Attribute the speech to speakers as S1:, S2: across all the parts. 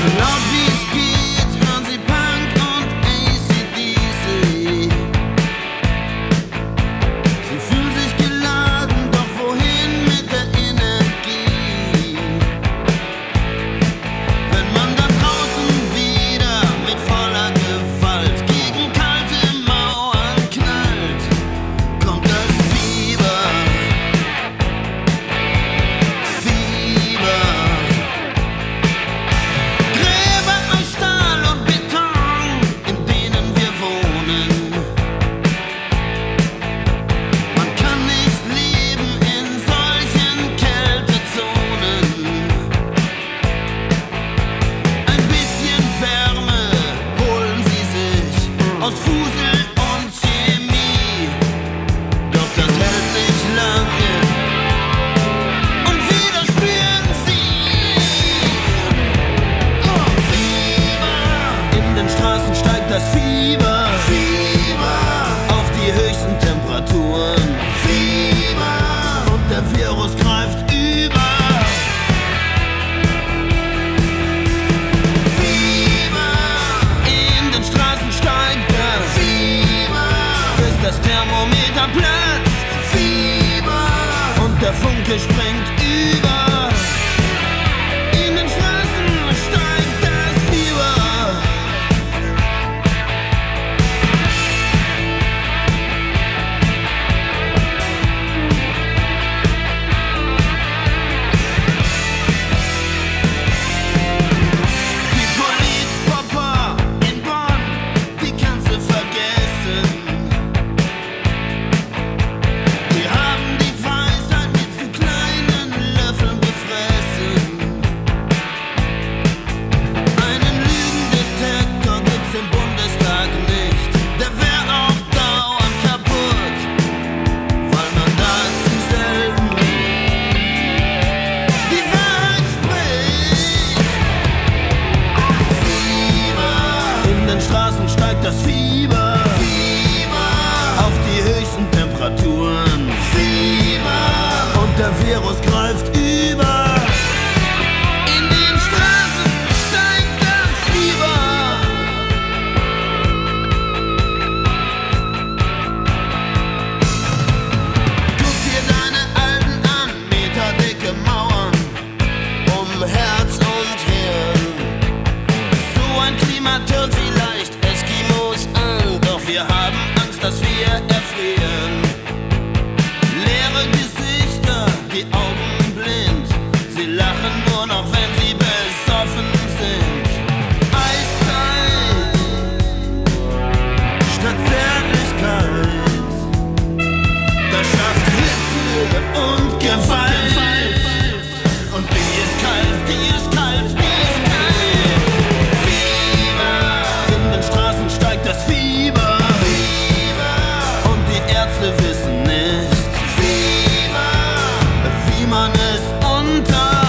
S1: Laut wie es geht, hören sie Punk und AC/DC. Sie fühlen sich geladen, doch wohin mit der Energie? Wenn man da draußen wieder mit voller Gewalt gegen kalte Mauern knallt, kommt das Fieber. Fieber. Gräber aus Stahl und Beton, in denen wir wohnen. Man kann nicht leben in solchen Kältezonen. Ein bisschen Wärme holen sie sich aus Fusel und Chemie. Doch das hält nicht lange und wieder spüren sie Fieber. In den Straßen steigt das Fieber. Fieber. Auf die höchsten Temperaturen. Fieber. Und der Virus greift über. Fieber. In den Straßen steigt das Fieber, bis das Thermometer platzt. Fieber. Und der Funke springt über. In den Straßen steigt das Fieber. Die Politpopper in Bonn, die kannst du vergessen. Die haben die Weisheit mit zu kleinen Löffeln gefressen. Einen Lügendetektor gibt's im Bundestag nicht. Der wär auch dauernd kaputt, weil man dazu selten die Wahrheit spricht. Fieber. In den Straßen steigt das Fieber. Fieber. Auf die höchsten Temperaturen. Fieber. Und der Virus greift über. In den Straßen steigt das Fieber. Guck dir deine alten an, meterdicke Mauern um Herz und Hirn. So ein Klima tönt vielleicht Eskimos an, doch wir haben Angst, dass wir erfrieren. Leere Gesichter, die Augen blind, sie lachen nur noch, wenn sie besoffen sind. Eiszeit statt Zärtlichkeit, das schafft Hitze und Gewalt. Und die ist kalt, die ist kalt, die ist kalt. Fieber. In den Straßen steigt das Fieber. Fieber. Und die Ärzte wissen nicht, Fieber, wie man es unter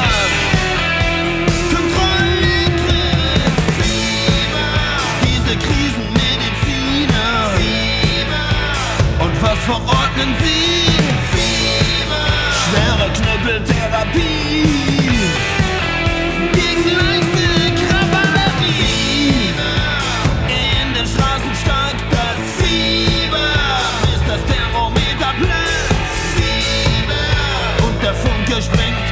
S1: Kontrolle kriegt. Fieber. Diese Krisenmediziner. Fieber. Und was verordnen sie? Fieber. Schwere Knüppeltherapie gegen leichte Kavallerie. In den Straßen steigt das Fieber, bis das Thermometer platzt. Fieber. Und der Funke springt